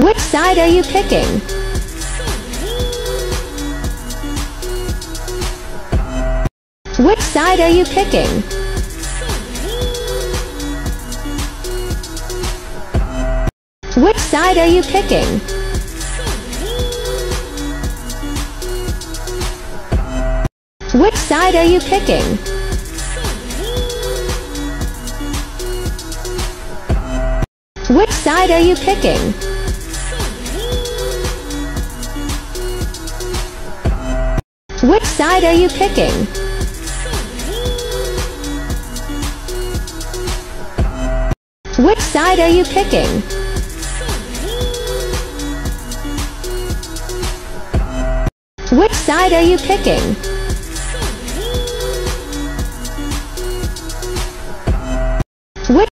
Which side are you picking? Which side are you picking? Which side are you picking? Which side are you picking? Which side are you picking? Which side are you picking? Which side are you picking? Which side are you picking?